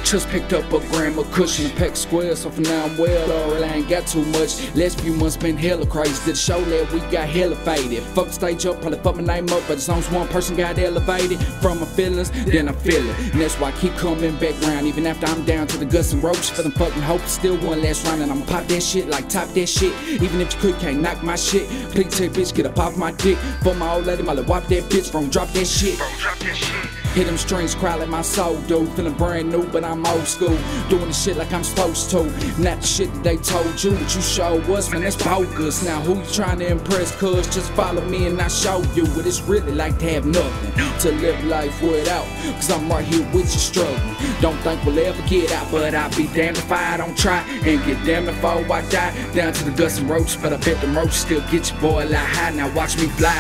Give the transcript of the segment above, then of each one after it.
Just picked up a gram of cushion and pack squares, so for now I'm well. Already I ain't got too much. Last few months been hella crazy. Did a show that we got hella faded. Fuck the stage up, probably fuck my name up, but as long as one person got elevated from my feelings, then I feel it. And that's why I keep coming back round, even after I'm down to the guts and roaches. For them fucking hope, still one last round, and I'ma pop that shit like top that shit. Even if you can't knock my shit. Please take bitch, get up off my dick. For my old lady, my little wop that bitch, from drop that shit. Hit them strings, cry like my soul do. Feeling brand new, but I'm old school. Doing the shit like I'm supposed to. Not the shit that they told you, but you sure was, man, that's bogus. Now who you trying to impress, cuz just follow me and I show you what it's really like to have nothing to live life without. Cause I'm right here with you struggling. Don't think we'll ever get out, but I'll be damned if I don't try. And get damned if I die. Down to the guts and roaches, but I bet the roaches still get your boy like high. Now watch me fly.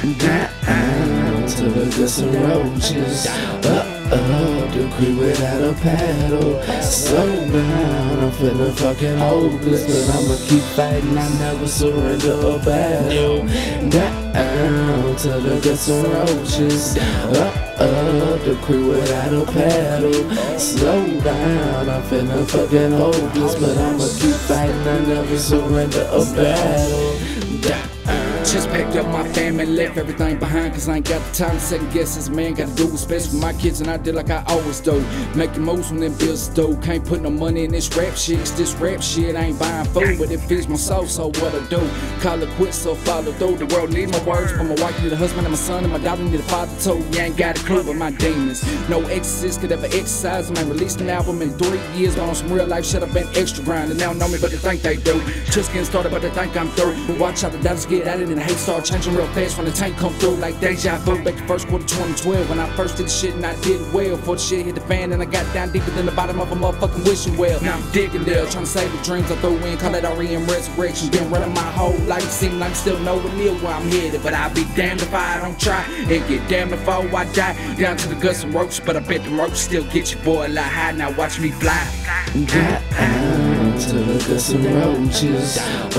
Down to the guts and roaches. The creek without a paddle. Slow down, I'm feeling fucking hopeless, but I'ma keep fighting, I never surrender a battle. Down to the guts and roaches. The creek without a paddle. Slow down, I'm feeling fucking hopeless, but I'ma keep fighting, I never surrender a battle. Just packed up my family, left everything behind, cause I ain't got the time to second guess this man. Gotta do what's best for my kids, and I did like I always do. Making moves when them bills are due. Can't put no money in this rap shit, cause this rap shit I ain't buying food, but it feeds my soul, so what I do? Call it quits, so follow through. The world needs my words, but my wife need a husband and my son, and my daughter need a father too. You ain't got a clue but my demons. No exorcist could ever exercise them. I released an album in 3 years, but on some real life shit I've been extra grinding. They don't know me, but they think they do. Just getting started, but they think I'm through. Watch how the dollars get added and the hate start changing real fast when the tank come through like deja vu. Back to first quarter 2012 when I first did the shit and I did well. Before the shit hit the fan and I got down deeper than the bottom of a motherfucking wishing well. Now I'm digging there, trying to save the dreams I throw in. Call it REM resurrection. Been running my whole life, seem like I'm still nowhere near where I'm headed. But I'll be damned if I don't try, and get damned if I die. Down to the guts and roaches, but I bet the roaches still get your boy like high. Now watch me fly. Down to the guts and roaches.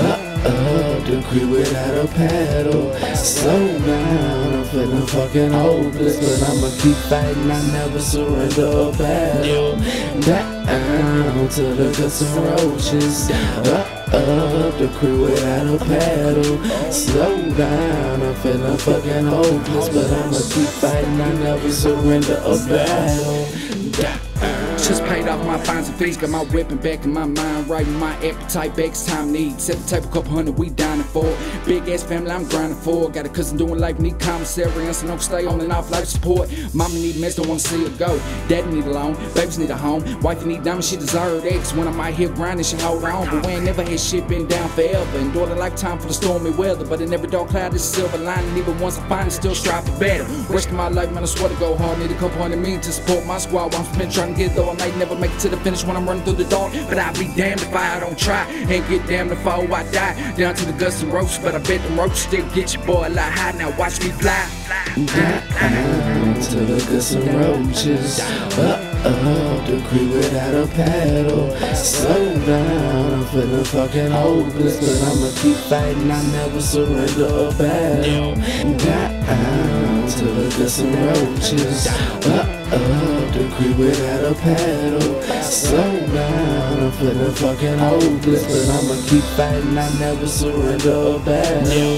The creek without a paddle. Slow down, I'm feeling fucking hopeless, but I'ma keep fighting, I never surrender a battle. Down to the guts and roaches. The creek without a paddle. Slow down, I'm feeling fucking hopeless, but I'ma keep fighting, I never surrender a battle. Just paid off my fines and fees, got my weapon back in my mind, writing my appetite back as time needs. Set the table, couple hundred, we dining for. Big ass family, I'm grinding for. Got a cousin doing life, need commissary, and so don't stay on and off life support. Mama need mess, don't wanna see her go. Daddy need a loan, babies need a home. Wifey need diamonds, she deserve eggs. When I'm out here grinding, she hold on. But we ain't never had shit been down forever. Endured a lifetime for the stormy weather, but in every dark cloud there's a silver lining. Even once I find it, still strive for better. Rest of my life, man, I swear to go hard. Need a couple $100 million to support my squad. While I'm trying to get though I might never make it to the finish when I'm running through the dark, but I'll be damned if I don't try, and get damned if I die. Down to the guts and roaches, but I bet them roaches still get your boy like high. Now watch me fly. Down to the guts and roaches. The creek without a paddle. Slow down, I'm feeling fucking hopeless, but I'ma keep fighting, I never surrender a battle. Down to the guts and roaches. The creek without a paddle. Slow down, I'm feeling fucking hopeless, but I'ma keep fighting, I never surrender a battle.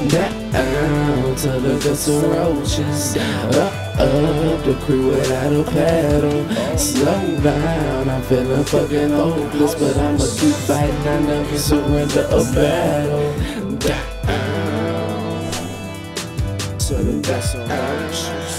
Down to the guts and roaches. The creek without a paddle. Slow down, I'm feeling fucking hopeless, but I'ma keep fighting, I never surrender a battle. Down to the guts and roaches.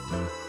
Roaches.